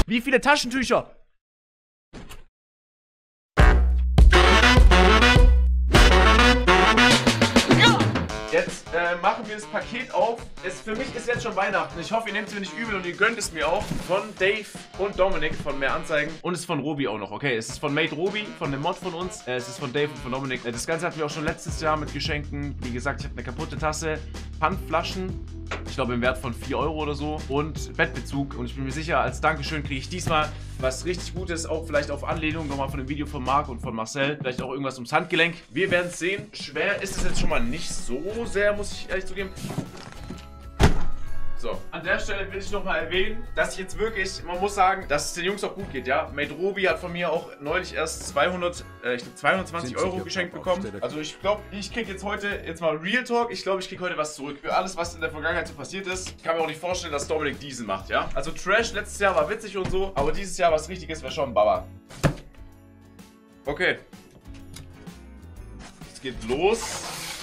Wie viele Taschentücher? Jetzt machen wir das Paket auf. Für mich ist jetzt schon Weihnachten. Ich hoffe, ihr nehmt es mir nicht übel und ihr gönnt es mir auch. Von Dave und Dominik von Mehr Anzeigen. Und es ist von Robi auch noch, okay? Es ist von Made Robi, von dem Mod von uns. Es ist von Dave und von Dominik. Das Ganze hatten wir auch schon letztes Jahr mit Geschenken. Wie gesagt, ich habe eine kaputte Tasse, Pfandflaschen. Ich glaube im Wert von 4 Euro oder so. Und Bettbezug. Und ich bin mir sicher, als Dankeschön kriege ich diesmal was richtig Gutes. Auch vielleicht auf Anlehnung nochmal von dem Video von Marc und von Marcel. Vielleicht auch irgendwas ums Handgelenk. Wir werden es sehen. Schwer ist es jetzt schon mal nicht so sehr, muss ich ehrlich zugeben. So, an der Stelle will ich nochmal erwähnen, dass ich jetzt wirklich, man muss sagen, dass es den Jungs auch gut geht, ja. Made Robi hat von mir auch neulich erst 220 Euro geschenkt bekommen. Also ich glaube, ich kriege jetzt heute, jetzt mal Real Talk, ich glaube, ich kriege heute was zurück. Für alles, was in der Vergangenheit so passiert ist. Ich kann mir auch nicht vorstellen, dass Dominik diesen macht, ja. Also Trash letztes Jahr war witzig und so, aber dieses Jahr was Richtiges wäre schon Baba. Okay. Es geht los.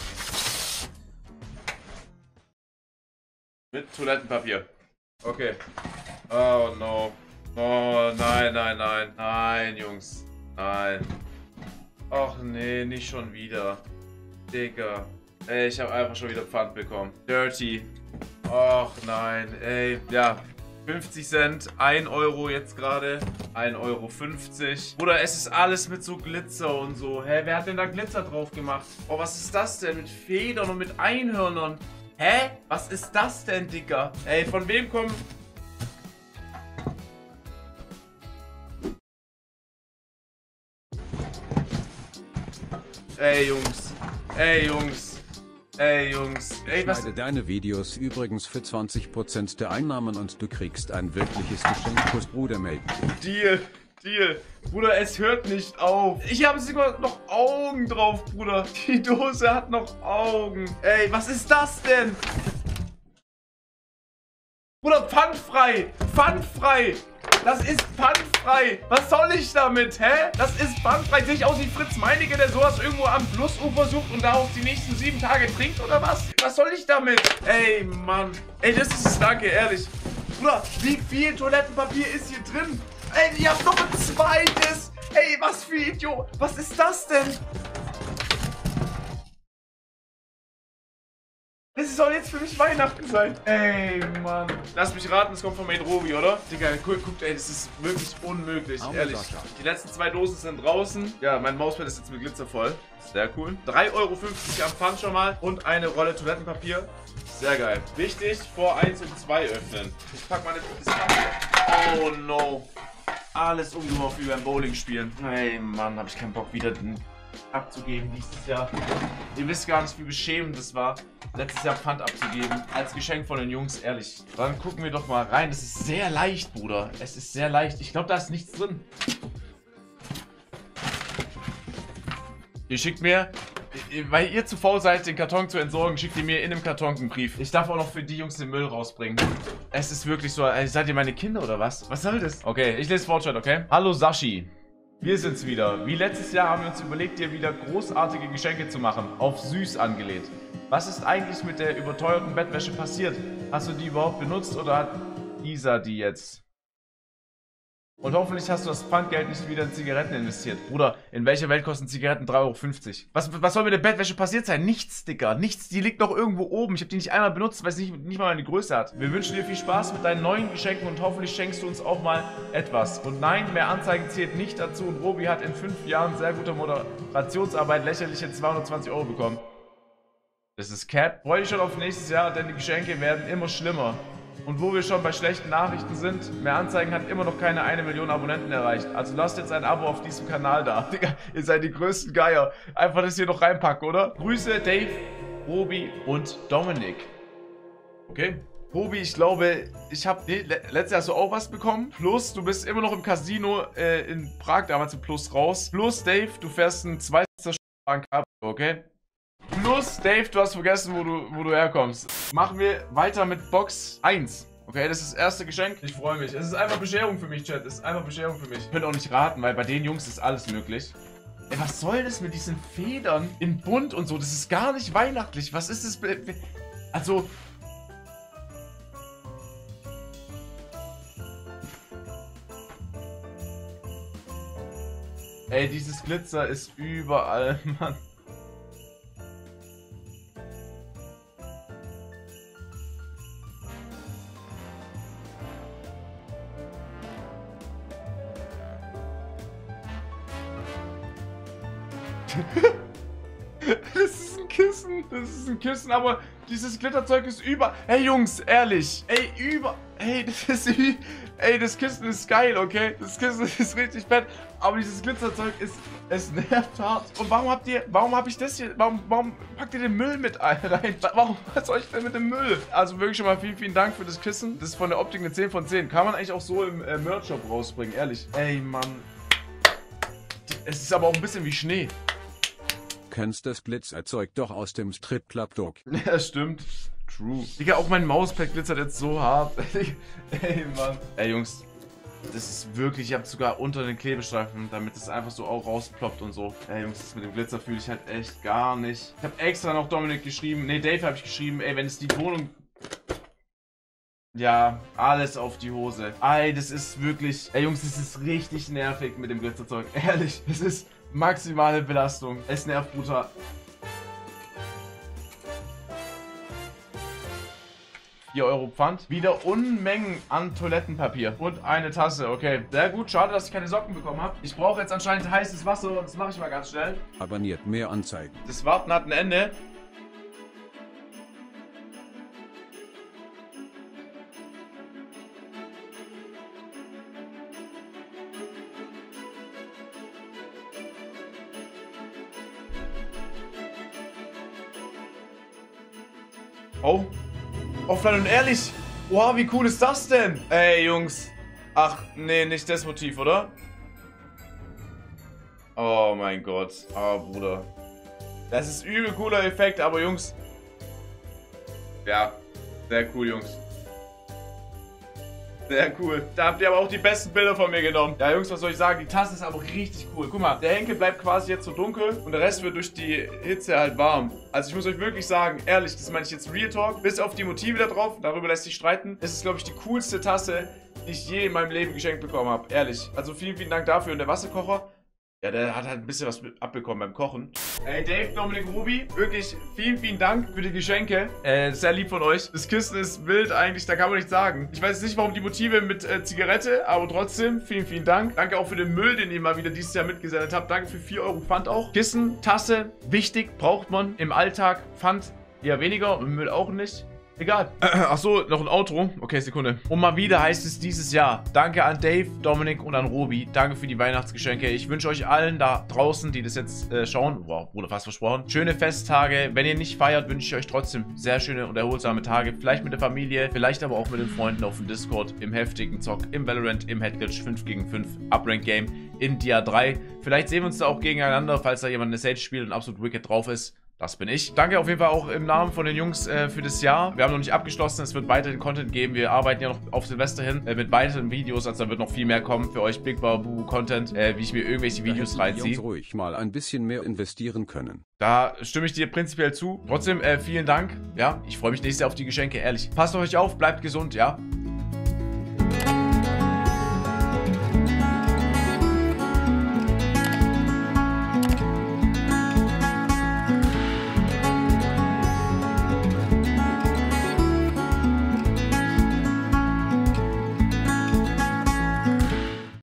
Mit Toilettenpapier. Okay. Oh no. Oh nein, nein, nein. Nein, Jungs. Nein. Och nee, nicht schon wieder. Digga. Ey, ich habe einfach schon wieder Pfand bekommen. Dirty. Och nein. Ey, ja. 50 Cent, 1 Euro jetzt gerade. 1,50 Euro. Bruder, es ist alles mit so Glitzer und so. Hä, wer hat denn da Glitzer drauf gemacht? Oh, was ist das denn? Mit Federn und mit Einhörnern. Hä? Was ist das denn, Dicker? Ey, von wem kommen... Ey, Jungs. Ey, Jungs. Ey, Jungs. Ey, was... Schneide deine Videos übrigens für 20% der Einnahmen und du kriegst ein wirkliches Geschenk fürs Brudermelden. Deal. Deal. Bruder, es hört nicht auf. Ich habe sogar noch Augen drauf, Bruder. Die Dose hat noch Augen. Ey, was ist das denn? Bruder, pfandfrei! Pfandfrei! Das ist pfandfrei! Was soll ich damit, hä? Das ist pfandfrei. Sehe ich aus wie Fritz Meinecke, der sowas irgendwo am Flussufer sucht und darauf die nächsten 7 Tage trinkt, oder was? Was soll ich damit? Ey, Mann. Ey, das ist es, danke, ehrlich. Bruder, wie viel Toilettenpapier ist hier drin? Ey, ihr habt noch ein zweites! Ey, was für Idiot! Was ist das denn? Es soll jetzt für mich Weihnachten sein. Ey, Mann. Lass mich raten, es kommt von Made Robi, oder? Digga, guckt, ey, das ist wirklich unmöglich, ehrlich. Die letzten 2 Dosen sind draußen. Ja, mein Mauspad ist jetzt mit Glitzer voll. Sehr cool. 3,50 Euro am Pfand schon mal. Und eine Rolle Toilettenpapier. Sehr geil. Wichtig, vor 1 und 2 öffnen. Ich pack meine Papier. Oh no. Alles umgeworfen wie beim Bowling spielen. Ey, Mann, hab ich keinen Bock wieder abzugeben dieses Jahr. Ihr wisst gar nicht, wie beschämend das war, letztes Jahr Pfand abzugeben. Als Geschenk von den Jungs, ehrlich. Dann gucken wir doch mal rein. Das ist sehr leicht, Bruder. Es ist sehr leicht. Ich glaube, da ist nichts drin. Ihr schickt mir, weil ihr zu faul seid, den Karton zu entsorgen, schickt ihr mir in dem Karton einen Brief. Ich darf auch noch für die Jungs den Müll rausbringen. Es ist wirklich so, seid ihr meine Kinder oder was? Was soll das? Okay, ich lese Fortschritt, okay? Hallo Sashi. Wir sind's wieder. Wie letztes Jahr haben wir uns überlegt, dir wieder großartige Geschenke zu machen. Auf süß angelehnt. Was ist eigentlich mit der überteuerten Bettwäsche passiert? Hast du die überhaupt benutzt oder hat Isa die jetzt? Und hoffentlich hast du das Pfandgeld nicht wieder in Zigaretten investiert. Bruder, in welcher Welt kosten Zigaretten 3,50 Euro? Was soll mit der Bettwäsche passiert sein? Nichts, Dicker. Nichts. Die liegt noch irgendwo oben. Ich habe die nicht einmal benutzt, weil sie nicht mal eine Größe hat. Wir wünschen dir viel Spaß mit deinen neuen Geschenken und hoffentlich schenkst du uns auch mal etwas. Und nein, Mehr Anzeigen zählt nicht dazu und Robi hat in 5 Jahren sehr guter Moderationsarbeit lächerliche 220 Euro bekommen. Das ist Cap. Freu dich schon auf nächstes Jahr, denn die Geschenke werden immer schlimmer. Und wo wir schon bei schlechten Nachrichten sind, Mehr Anzeigen hat immer noch keine 1 Million Abonnenten erreicht. Also lasst jetzt ein Abo auf diesem Kanal da. Digga, ihr seid die größten Geier. Einfach das hier noch reinpacken, oder? Grüße, Dave, Robi und Dominik. Okay. Robi, ich glaube, ich habe letztes Jahr hast du auch was bekommen. Plus, du bist immer noch im Casino in Prag, damals im Plus raus. Plus, Dave, du fährst ein 2. Cabrio, okay? Plus, Dave, du hast vergessen, wo du herkommst. Machen wir weiter mit Box 1. Okay, das ist das erste Geschenk. Ich freue mich. Es ist einfach Bescherung für mich, Chat. Es ist einfach Bescherung für mich. Ihr könnt auch nicht raten, weil bei den Jungs ist alles möglich. Ey, was soll das mit diesen Federn in bunt und so? Das ist gar nicht weihnachtlich. Was ist das? Also... Ey, dieses Glitzer ist überall, Mann. Das ist ein Kissen. Das ist ein Kissen, aber dieses Glitterzeug ist über... Hey, Jungs, ehrlich. Ey, Ey, Ey, das Kissen ist geil, okay? Das Kissen ist richtig fett. Aber dieses Glitzerzeug ist... Es nervt hart. Und warum hab ich das hier... Warum packt ihr den Müll mit rein? Was soll ich denn mit dem Müll? Also wirklich schon mal vielen Dank für das Kissen. Das ist von der Optik eine 10 von 10. Kann man eigentlich auch so im Merch-Shop rausbringen, ehrlich. Ey, Mann. Es ist aber auch ein bisschen wie Schnee. Kennst das Glitzerzeug doch aus dem Stripclub-Dog. Ja, stimmt. True. Digga, auch mein Mauspad glitzert jetzt so hart. Ey, Mann. Ey, Jungs. Das ist wirklich, ich hab sogar unter den Klebestreifen, damit es einfach so auch rausploppt und so. Ey, Jungs, das mit dem Glitzer fühle ich halt echt gar nicht. Ich habe extra noch Dominik geschrieben. Ne, Dave habe ich geschrieben. Ey, wenn es die Wohnung... Ja, alles auf die Hose. Ey, das ist wirklich... Ey, Jungs, das ist richtig nervig mit dem Glitzerzeug. Ehrlich, das ist maximale Belastung. Es nervt brutal. €4 Pfand. Wieder Unmengen an Toilettenpapier. Und eine Tasse, okay. Sehr gut, schade, dass ich keine Socken bekommen habe. Ich brauche jetzt anscheinend heißes Wasser und das mache ich mal ganz schnell. Abonniert mehr Anzeigen. Das Warten hat ein Ende. Oh. Offline und ehrlich. Wow, wie cool ist das denn? Ey, Jungs. Ach, nee, nicht das Motiv, oder? Oh mein Gott. Oh, Bruder. Das ist übel cooler Effekt, aber Jungs. Ja, sehr cool, Jungs. Sehr cool. Da habt ihr aber auch die besten Bilder von mir genommen. Ja, Jungs, was soll ich sagen? Die Tasse ist aber richtig cool. Guck mal, der Henkel bleibt quasi jetzt so dunkel und der Rest wird durch die Hitze halt warm. Also ich muss euch wirklich sagen, ehrlich, das meine ich jetzt Real Talk, bis auf die Motive da drauf, darüber lässt sich streiten. Das ist, glaube ich, die coolste Tasse, die ich je in meinem Leben geschenkt bekommen habe. Ehrlich. Also vielen Dank dafür. Und der Wasserkocher, ja, der hat halt ein bisschen was abbekommen beim Kochen. Ey, Dave, Dominik, Ruby, wirklich vielen Dank für die Geschenke. Sehr lieb von euch. Das Kissen ist wild eigentlich, da kann man nichts sagen. Ich weiß nicht, warum die Motive mit Zigarette, aber trotzdem, vielen Dank. Danke auch für den Müll, den ihr mal wieder dieses Jahr mitgesendet habt. Danke für €4 Pfand auch. Kissen, Tasse, wichtig, braucht man im Alltag. Pfand eher weniger und Müll auch nicht. Egal. Achso, noch ein Outro. Okay, Sekunde. Und mal wieder heißt es dieses Jahr. Danke an Dave, Dominik und an Robi. Danke für die Weihnachtsgeschenke. Ich wünsche euch allen da draußen, die das jetzt schauen. Wow, Bruder, fast versprochen. Schöne Festtage. Wenn ihr nicht feiert, wünsche ich euch trotzdem sehr schöne und erholsame Tage. Vielleicht mit der Familie, vielleicht aber auch mit den Freunden auf dem Discord, im heftigen Zock, im Valorant, im Headglitch 5 gegen 5 Uprank Game, in Dia 3. Vielleicht sehen wir uns da auch gegeneinander, falls da jemand eine Sage spielt und absolut wicked drauf ist. Das bin ich. Danke auf jeden Fall auch im Namen von den Jungs für das Jahr. Wir haben noch nicht abgeschlossen, es wird weiterhin Content geben. Wir arbeiten ja noch auf Silvester hin mit weiteren Videos, also da wird noch viel mehr kommen für euch. Big Babu Content, wie ich mir irgendwelche Videos reinziehe. Ruhig mal ein bisschen mehr investieren können. Da stimme ich dir prinzipiell zu. Trotzdem vielen Dank. Ja, ich freue mich nächstes Jahr auf die Geschenke, ehrlich. Passt auf euch auf, bleibt gesund, ja.